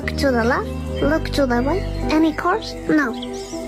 Look to the left, look to the right. Any cars? No.